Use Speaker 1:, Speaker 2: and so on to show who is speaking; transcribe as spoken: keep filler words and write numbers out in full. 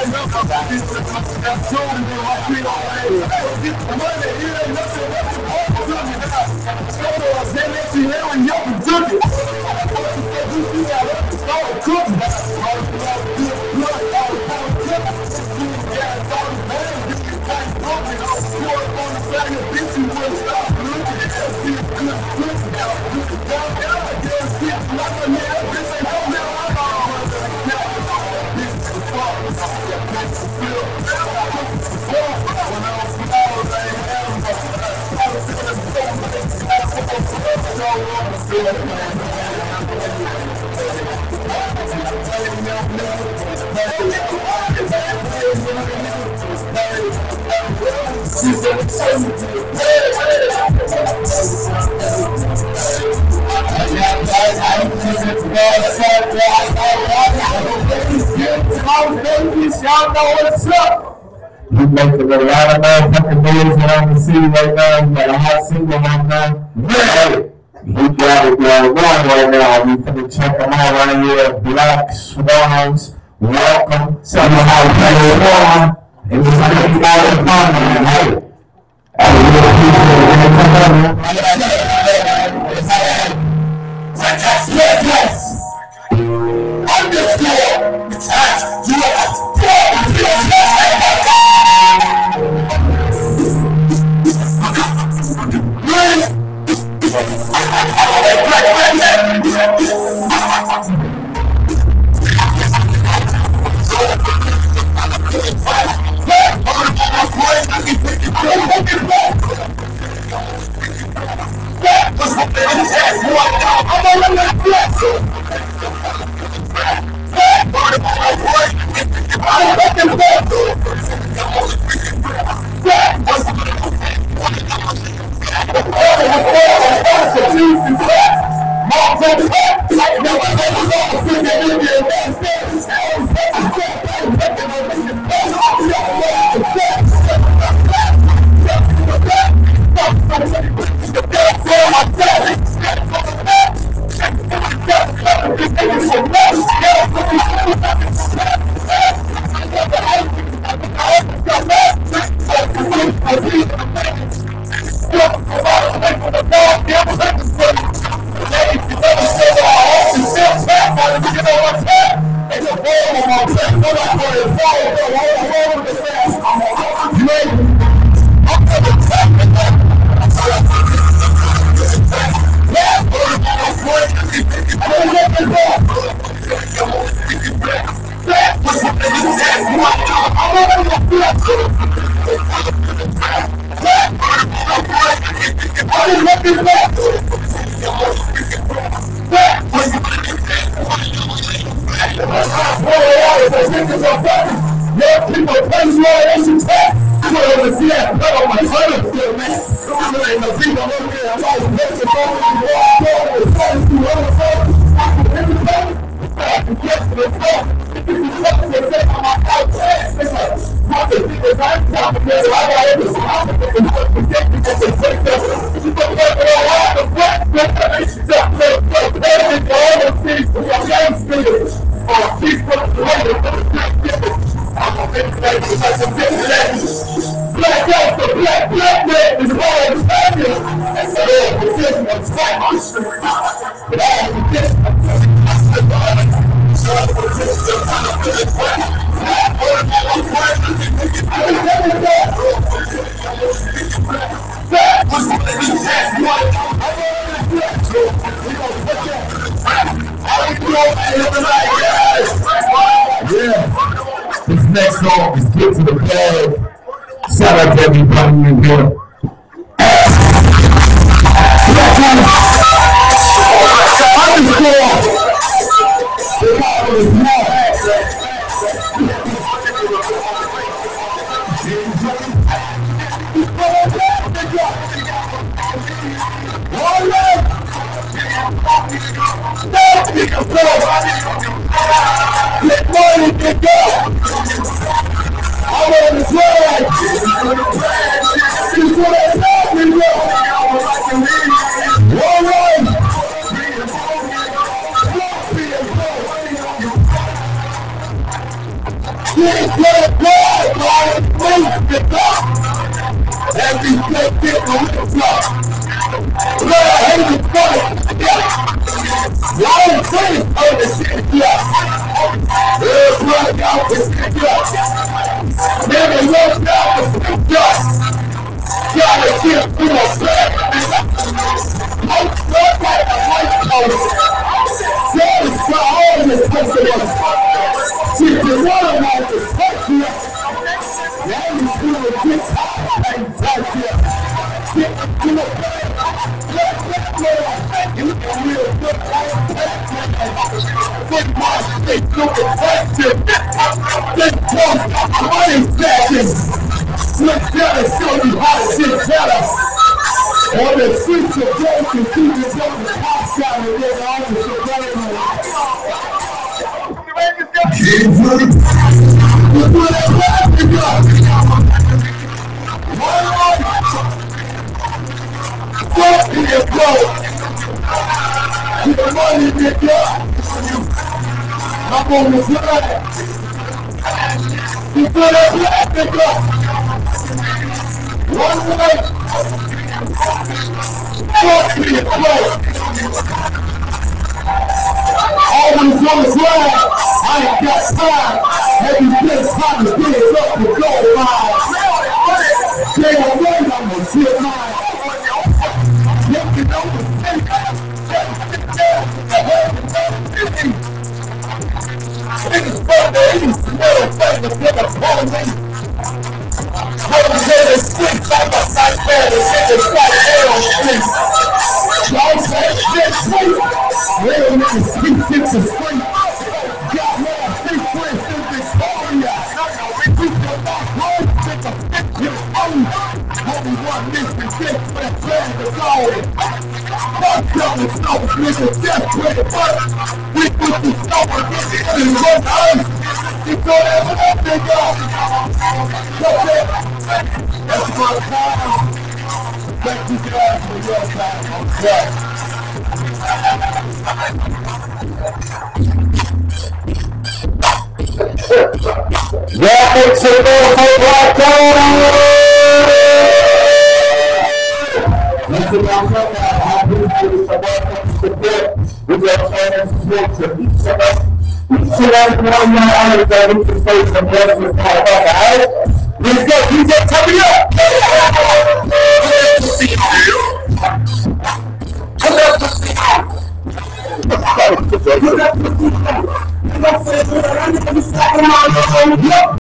Speaker 1: Y'all know what's up. You making a lot of motherfucking moves around the city right now. You got a hot single right now. Yeah. He got it going on right now. We finna check them out right here. Black Swans. Welcome. Somehow Black Swan. It was like a thousand pounds, man. Hey. Yes. Underscore. It's hot. You are This next song is Get to the Bag. Shout out to everybody in here. Get it, boy, boy, move it up. And we take it on the floor. Blood, I hate it, boy. Yeah. Y'all ain't saying on the shit, yeah. There's blood out the shit, yeah. Never looked out the shit, yeah. Gotta get through a bed. I'm stuck like a white coat. Satisfy all your customers. If you want to like to touch you, now you feel a good time and touch you. Get to a bed. Let that girl. You can real good like that. Good boss, they do the question. This boss, money stacking. Let's tell us, show you how to shit better. On the streets of gold, you see the gold, the top shot, and then all the shit better. Keep running. You put it back to go. One more. Fuck in your throat. Get the money in your gut. I'm on the side. You put it back to go. One way. Fuck in your throat. Always on the ground. I ain't got time. Every place time to get it up to go mine. They don't wait, I'm gonna shit mine. Taking over the city. Niggas from the east, middle finger to the police. What say the street like a nightmare, the niggas like hell street. Y'all say shit sweet. Real niggas speak shit to street. Got more free friends in Victoria. We feel like one with a picture own. Only one mission gets for that plan to go. Fuck y'all with no niggas just with it, but we put the snow and get it in one earth. You don't ever let me go. That's it. That's my time. Thank you guys for your time. Okay.
Speaker 2: Yeah, make some noise for Black Tony! Listen, I'm not happy to welcome to the bit. We got plans to support to each of us. Each and every one of my honors that we can say some blessings to our brother, alright? Let's go, D J, turn me up! Good to see you. Come up to see you. Good to see you.